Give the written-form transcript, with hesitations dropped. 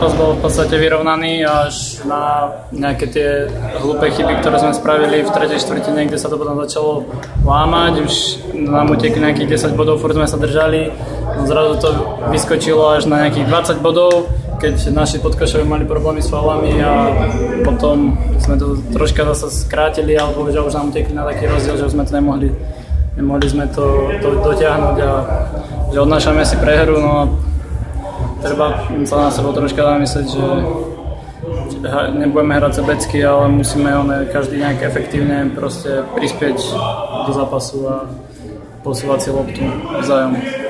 Zápas bol v podstate vyrovnaný až na nejaké tie hlúpe chyby, ktoré sme spravili v tretej štvrtine, kde sa to potom začalo lámať. Už nám utekli nejakých 10 bodov, furt sme sa držali. No zrazu to vyskočilo až na nejakých 20 bodov, keď naši podkošovi mali problémy s faulami a potom sme to troška zase skrátili, alebo že už nám utekli na taký rozdiel, že sme to nemohli sme to dotiahnuť a že odnášame si prehru. No a treba sa na seba troška zamyslieť, že nebudeme hrať sebecky, ale musíme každý nejak efektívne proste prispieť do zápasu a posúvať si loptu vzájom.